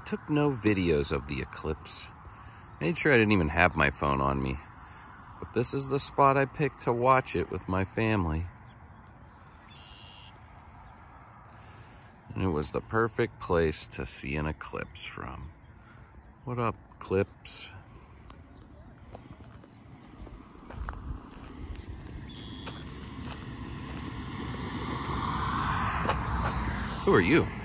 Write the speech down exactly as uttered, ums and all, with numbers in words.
took no videos of the eclipse. Made sure I didn't even have my phone on me. But this is the spot I picked to watch it with my family. And it was the perfect place to see an eclipse from. What up, Eclipse? Who are you?